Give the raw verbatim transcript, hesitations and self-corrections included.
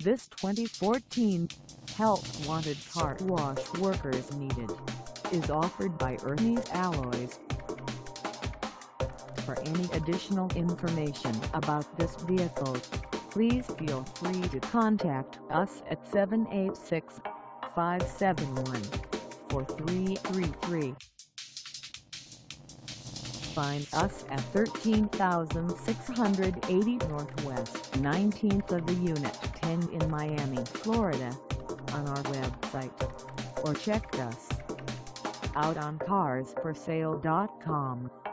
This twenty fourteen Help Wanted Car Wash Workers Needed is offered by Ernie's Alloys. For any additional information about this vehicle, please feel free to contact us at seven eight six, five seven one, four three three three. Find us at thirteen thousand six hundred eighty Northwest nineteenth of the Unit ten in Miami, Florida, on our website, or check us out on cars for sale dot com.